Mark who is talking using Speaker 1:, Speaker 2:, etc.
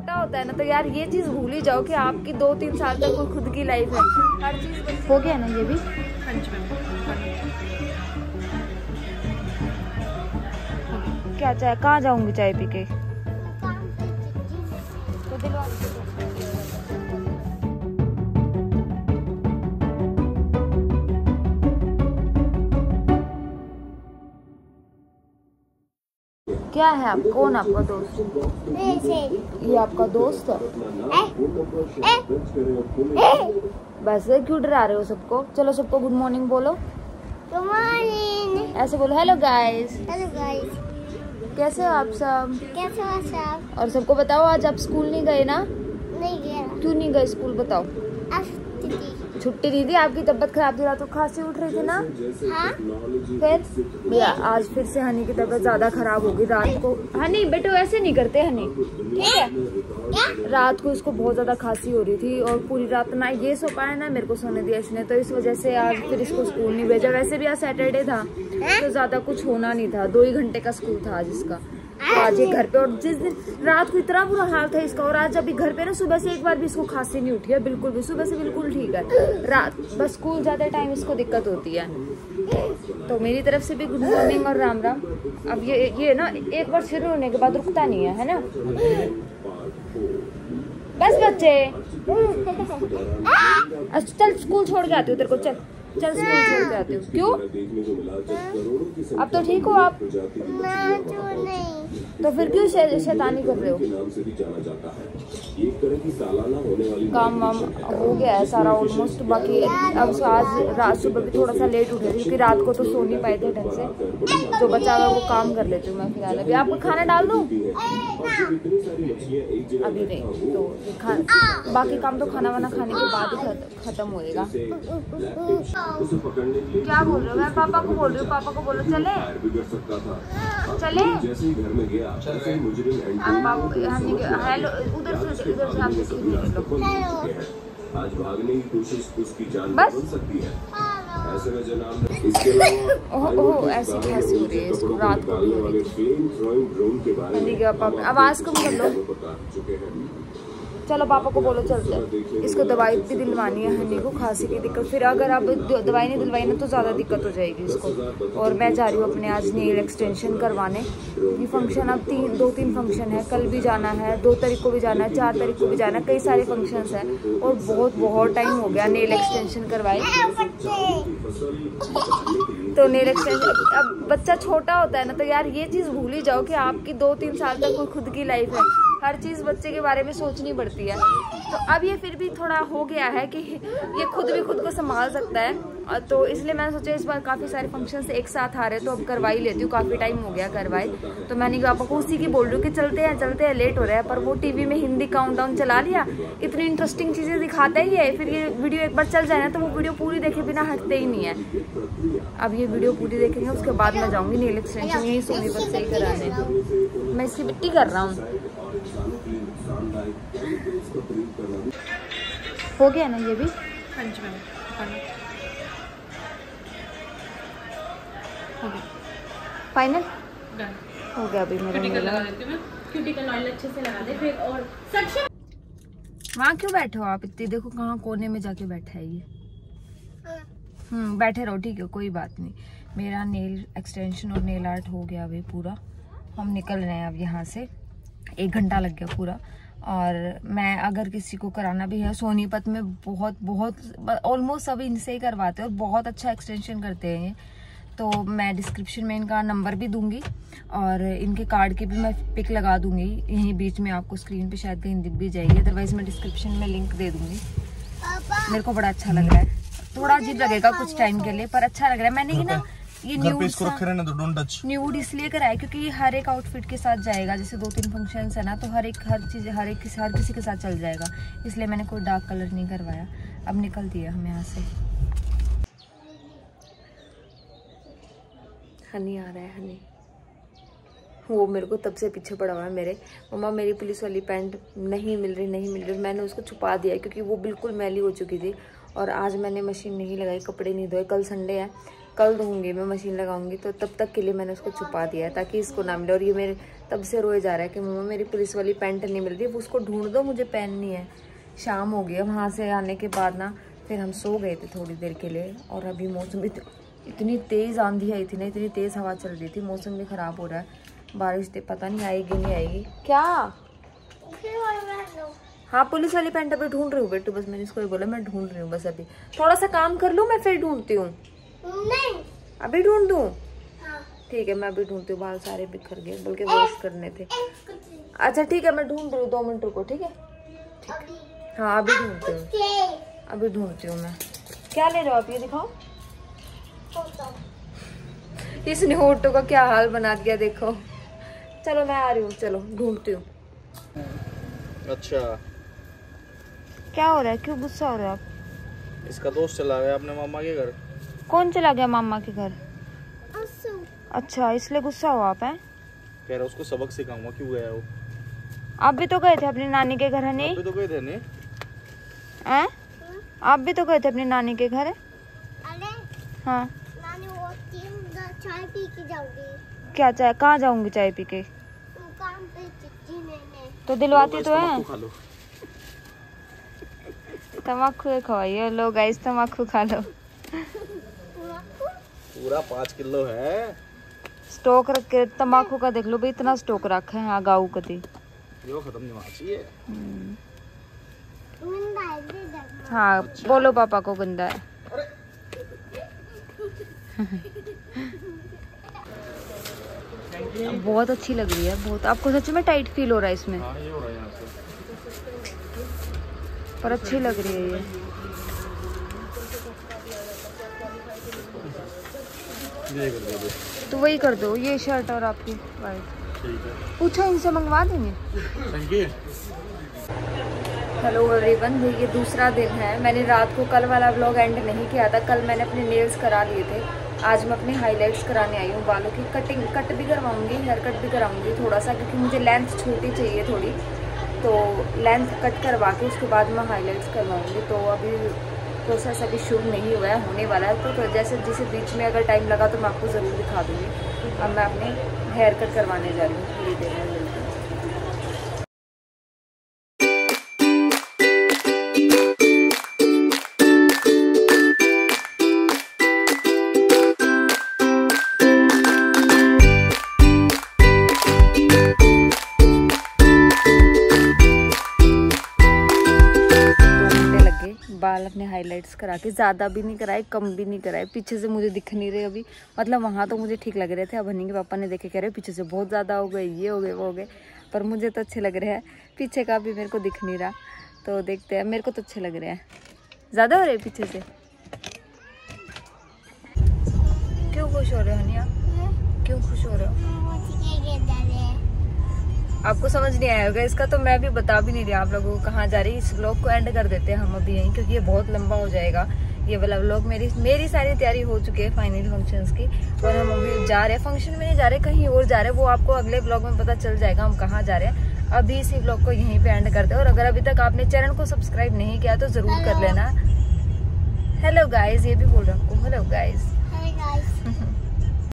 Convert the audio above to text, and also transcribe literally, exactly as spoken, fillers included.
Speaker 1: छोटा होता है ना तो यार ये चीज भूल ही जाओ कि आपकी दो तीन साल तक कोई खुद की लाइफ है। हर चीज हो गया ना ये भी। हाँ जी मैम। क्या चाय कहाँ जाऊंगी चाय पी के? तो दिलवा क्या है आप? कौन आपका दोस्त? ये आपका दोस्त है? बस क्यों डरा रहे हो सबको? चलो सबको गुड मॉर्निंग बोलो।
Speaker 2: Good morning.
Speaker 1: ऐसे बोलो हेलो गाइस।
Speaker 2: Hello guys.
Speaker 1: कैसे हो आप सब?
Speaker 2: कैसे हो सब? और
Speaker 1: सबको बताओ आज आप स्कूल नहीं गए ना?
Speaker 2: नहीं गया।
Speaker 1: क्यों नहीं गए स्कूल बताओ? छुट्टी दी थी, आपकी तबीयत खराब थी, रात को खांसी उठ रही थी ना?
Speaker 2: हाँ?
Speaker 1: फिर भैया आज फिर से हनी की तबीयत ज्यादा खराब होगी रात को। हनी बेटो ऐसे नहीं करते हनी, ठीक है?
Speaker 2: क्या?
Speaker 1: रात को इसको बहुत ज्यादा खांसी हो रही थी और पूरी रात ना ये सो पाया ना मेरे को सोने दिया इसने, तो इस वजह से आज फिर इसको स्कूल नहीं भेजा। वैसे भी आज सैटरडे था तो ज्यादा कुछ होना नहीं था, दो ही घंटे का स्कूल था आज इसका। तो आज ये घर पे, और जिस दिन रात को इतना बुरा हाल था इसका, और आज अभी घर पे ना सुबह से एक बार भी इसको खांसी नहीं उठी है बिल्कुल भी, सुबह से बिल्कुल ठीक है। रात बस स्कूल जाते टाइम इसको दिक्कत होती है। तो मेरी तरफ से भी गुड मॉर्निंग और राम राम। अब ये ये ना एक बार शुरू होने के बाद रुकता नहीं है, है ना? बस बच्चे अच्छा चल स्कूल छोड़ के आती हूँ तेरे को, चल चल स्कूल छोड़ के आती हूँ। क्यों? अब तो ठीक हो आप? तो फिर क्यों शै, शैतानी कर रहे हो? काम वाम हो गया है सारा ऑलमोस्ट, बाकी अब आज रात सुबह भी थोड़ा सा लेट उठे क्योंकि रात को तो सो नहीं पाए थे ढंग से, जो बचा हुआ वो काम कर लेती हूँ मैं फिलहाल। अभी आपको खाना डाल दूँ? अभी नहीं, तो खा बाकी काम तो खाना वाना खाने के बाद ही खत्म होएगा। क्या बोल रहे हो? मैं पापा को बोल रही हूँ, पापा को बोलो चले चले। हेलो उधर से उधर से आप आज भागने की कोशिश उसकी जान बन सकती है। ऐसे में जनाब ओह ओह ऐसी खांसी हो रही है इसको, रात को भी हो रही थी। आवाज कम कर लो। चलो पापा को बोलो चलते हैं, इसको दवाई भी दिलवानी है हनी को खांसी की दिक्कत। फिर अगर आप दवाई नहीं दिलवाई ना तो ज़्यादा दिक्कत हो जाएगी इसको। और मैं जा रही हूँ अपने आज नेल एक्सटेंशन करवाने। ये फंक्शन अब तीन दो तीन फंक्शन है, कल भी जाना है, दो तारीख को भी जाना है, चार तारीख को भी जाना है, कई सारे फंक्शंस हैं और बहुत बहुत टाइम हो गया नेल एक्सटेंशन करवाए। तो नेल एक्सटेंशन, अब बच्चा छोटा होता है ना तो यार ये चीज़ भूल ही जाओ कि आपकी दो तीन साल तक कोई खुद की लाइफ है। हर चीज़ बच्चे के बारे में सोचनी पड़ती है। तो अब ये फिर भी थोड़ा हो गया है कि ये खुद भी खुद को संभाल सकता है, तो इसलिए मैंने सोचा इस बार काफ़ी सारे फंक्शंस एक साथ आ रहे हैं तो अब करवा ही लेती हूँ। काफ़ी टाइम हो गया करवाए, तो मैंने पापा को उसी की बोल रही हूँ कि चलते हैं चलते हैं, लेट हो रहा है। पर वो टीवी में हिंदी काउंटडाउन चला लिया, इतनी इंटरेस्टिंग चीज़ें दिखाता ही है। फिर ये वीडियो एक बार चल जाए ना तो वो वीडियो पूरी देखे बिना हटते ही नहीं है। अब ये वीडियो पूरी देखेंगे उसके बाद मैं जाऊँगी नेल एक्सटेंशन यहीं सोनीपत से ही कराने। मैं इसकी मिट्टी कर रहा हूँ। हो गया ना ये भी? हाँ जी मैम। हो गया फाइनल हो गया। अभी मेरा क्यूटिकल लगा देती हूँ मैं, क्यूटिकल ऑयल अच्छे से लगा दे। फिर और सेक्शन वहाँ क्यों बैठे हो आप इतनी? देखो कहाँ कोने में जाके बैठा है ये। हम्म बैठे रहो, ठीक है कोई बात नहीं। मेरा नेल एक्सटेंशन और नेल आर्ट हो गया अभी पूरा। हम निकल रहे हैं अब यहाँ से, एक घंटा लग गया पूरा। और मैं अगर किसी को कराना भी है सोनीपत में, बहुत बहुत ऑलमोस्ट सब इनसे ही करवाते हैं और बहुत अच्छा एक्सटेंशन करते हैं ये। तो मैं डिस्क्रिप्शन में इनका नंबर भी दूंगी और इनके कार्ड की भी मैं पिक लगा दूंगी यहीं बीच में, आपको स्क्रीन पे शायद कहीं दिख भी जाएगी, अदरवाइज मैं डिस्क्रिप्शन में लिंक दे दूंगी। मेरे को बड़ा अच्छा लग रहा है, थोड़ा अजीब लगेगा कुछ टाइम के लिए पर अच्छा लग रहा है। मैंने ही ना ये न्यूड इसको रखे रहने दो, डोंट टच। न्यूड इसलिए कराया क्योंकि ये हर एक आउटफिट के साथ जाएगा, जैसे दो तीन फंक्शंस है ना तो हर एक हर चीज हर एक हर किसी के साथ चल जाएगा, इसलिए मैंने कोई डार्क कलर नहीं करवाया। अब निकल दिया हम यहाँ से। हनी आ रहा है, हनी वो मेरे को तब से पीछे पड़ा हुआ है मेरे। मम्मा मेरी पुलिस वाली पैंट नहीं मिल रही नहीं मिल रही, मैंने उसको छुपा दिया क्योंकि वो बिल्कुल मैली हो चुकी थी और आज मैंने मशीन नहीं लगाई, कपड़े नहीं धोए। कल संडे है कल धोऊंगी मैं, मशीन लगाऊंगी, तो तब तक के लिए मैंने उसको छुपा दिया है ताकि इसको ना मिले। और ये मेरे तब से रोए जा रहा है कि मम्मा मेरी पुलिस वाली पैंट नहीं मिल रही, वो उसको ढूंढ दो, मुझे पहननी है। शाम हो गई, वहाँ से आने के बाद ना फिर हम सो गए थे थोड़ी देर के लिए। और अभी मौसम इत, इतनी तेज़ आंधी आई थी ना, इतनी तेज़ हवा चल रही थी, मौसम भी ख़राब हो रहा है, बारिश दे पता नहीं आएगी नहीं आएगी। क्या? हाँ पुलिस वाली पैंट अभी ढूंढ रही हूँ बेटू, बस मैंने इसको बोला मैं ढूंढ रही हूँ, बस अभी थोड़ा सा काम कर लूँ मैं फिर ढूंढती हूँ। नहीं अभी ढूंढ दूँ? ठीक है मैं अभी ढूंढती हूँ, बाल सारे बिखर गए, बल्कि वॉश करने थे। अच्छा ठीक है मैं ढूंढ रही हूँ, दो मिनट रुको। ठीक है हाँ अभी ढूंढती हूँ, अभी ढूंढती हूँ मैं। क्या ले रहे हो आप, ये दिखाओ। इसने होटो का क्या हाल बना दिया देखो। चलो मैं आ रही हूँ, चलो ढूंढती हूँ।
Speaker 3: अच्छा
Speaker 1: क्या हो रहा है, क्यों गुस्सा हो रहे हो आप?
Speaker 3: इसका दोस्त चला गया अपने मामा के घर।
Speaker 1: कौन चला गया मामा के घर? अच्छा इसलिए गुस्सा हो आप हैं?
Speaker 3: कह रहा उसको सबक सिखाऊंगा, क्यों गया वो?
Speaker 1: आप भी तो गए थे अपनी नानी के घर है नहीं?
Speaker 3: आप भी तो गए थे नहीं?
Speaker 1: हैं? आप भी तो गए थे अपनी नानी के घर?
Speaker 2: अरे
Speaker 1: हाँ
Speaker 2: नानी वो चाय पी के जाऊंगी।
Speaker 1: क्या चाय, कहाँ जाऊंगी चाय पी के?
Speaker 2: काम पे चिट्ठी लेने।
Speaker 1: तो दिलवाती तो है।
Speaker 3: खा लो
Speaker 1: तम्बाकू खवाइए, लो गाइस तम्बाकू खा लो।
Speaker 3: पूरा पाँच किलो है
Speaker 1: स्टॉक रख के तम्बाकू का, देख लो भाई इतना स्टॉक रखा है। हाँ गाँव कदी
Speaker 3: यो खत्म नहीं होना चाहिए।
Speaker 1: हाँ बोलो पापा को गंदा है। बहुत अच्छी लग रही है, बहुत। आपको सच में टाइट फील हो रहा है इसमें?
Speaker 3: हाँ, ये हो रहा है यहाँ से।
Speaker 1: पर अच्छी लग रही है ये।
Speaker 3: ये कर दो।
Speaker 1: तो वही कर दो, ये शर्ट और आपकी वाइट।
Speaker 3: ठीक है
Speaker 1: पूछो इनसे, मंगवा देंगे।
Speaker 3: Thank you.
Speaker 1: हेलो एवरीवन, ये दूसरा दिन है। मैंने रात को कल वाला व्लॉग एंड नहीं किया था। कल मैंने अपने नेल्स करा लिए थे, आज मैं अपने हाइलाइट्स कराने आई हूँ। बालों की कटिंग कट भी करवाऊंगी, हेयर कट भी कराऊंगी थोड़ा सा, क्योंकि मुझे लेंथ छोटी चाहिए थोड़ी, तो लेंथ कट करवा के उसके बाद मैं हाइलाइट्स करवाऊंगी। तो अभी प्रोसेस अभी शुरू नहीं हुआ है, होने वाला है। तो, तो जैसे जिसे बीच में अगर टाइम लगा तो मैं आपको ज़रूर दिखा दूँगी। अब मैं अपने हेयर कट करवाने जा रही हूँ, थोड़ी देर में मिलती हूँ। बाल अपने हाइलाइट्स करा के, ज़्यादा भी नहीं कराए कम भी नहीं कराए। पीछे से मुझे दिख नहीं रहे अभी, मतलब वहाँ तो मुझे ठीक लग रहे थे। अब हनी के पापा ने देखे कह रहे पीछे से बहुत ज़्यादा हो गए, ये हो गए वो हो गए, पर मुझे तो अच्छे लग रहे हैं। पीछे का भी मेरे को दिख नहीं रहा, तो देखते हैं। मेरे को तो अच्छे लग रहे हैं। ज़्यादा हो रहे पीछे से? क्यों खुश हो रहे हो हनिया, क्यों खुश हो रहे हो? आपको समझ नहीं आया होगा इसका, तो मैं भी बता भी नहीं रही आप लोगों को कहाँ जा रही है। इस व्लॉग को एंड कर देते हैं हम अभी यहीं, क्योंकि ये बहुत लंबा हो जाएगा ये वाला व्लॉग। मेरी मेरी सारी तैयारी हो चुकी है फाइनल फंक्शंस की, और हम अभी जा रहे हैं। फंक्शन में नहीं जा रहे, कहीं और जा रहे हैं, वो आपको अगले व्लॉग में पता चल जाएगा हम कहाँ जा रहे हैं। अभी इसी व्लॉग को यहीं पे एंड करते हैं। और अगर अभी तक आपने चैनल को सब्सक्राइब नहीं किया तो जरूर कर लेना। हेलो गाइज, ये भी बोल रहा हूँ आपको, हेलो गाइज।